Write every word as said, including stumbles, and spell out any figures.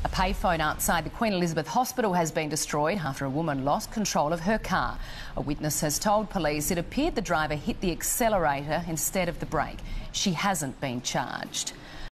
A payphone outside the Queen Elizabeth Hospital has been destroyed after a woman lost control of her car. A witness has told police it appeared the driver hit the accelerator instead of the brake. She hasn't been charged.